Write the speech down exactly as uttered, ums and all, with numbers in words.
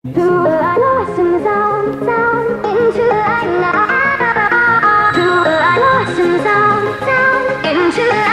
To the light, lost in the sound, sound, into the light now. To the light, lost in the sound, sound, into the